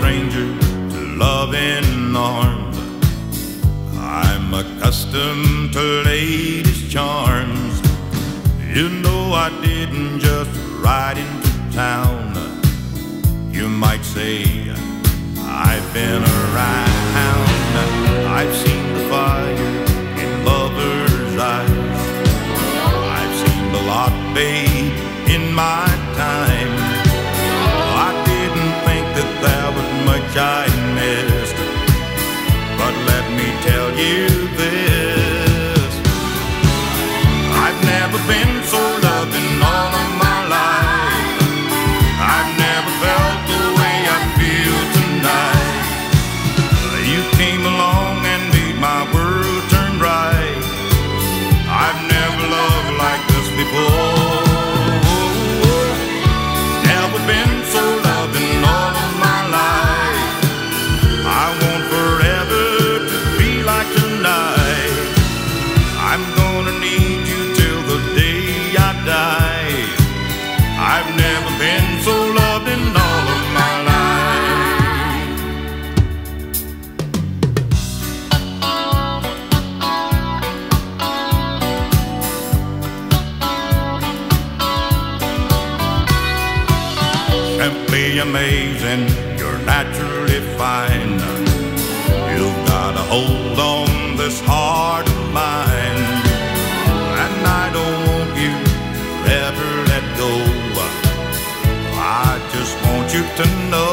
stranger to loving arms. I'm accustomed to ladies' charms. You know I didn't just ride into town. You might say I've been around. I've seen the fire in lovers' eyes. I've seen a lot, babe, in my time. I didn't think that there was much I missed, but let me tell you this: I've never been so loved in all of my life. I've never felt the way I feel tonight. You came along and made my world turn right. I've never loved like this before. Never been so loved in all of my life. I want forever to be like tonight. I'm gonna need you till the day I die. I've never been so loved in all of my life. Simply amazing, you're naturally fine. You've got a hold on this heart of mine, and I don't want you to ever let go. I just want you to know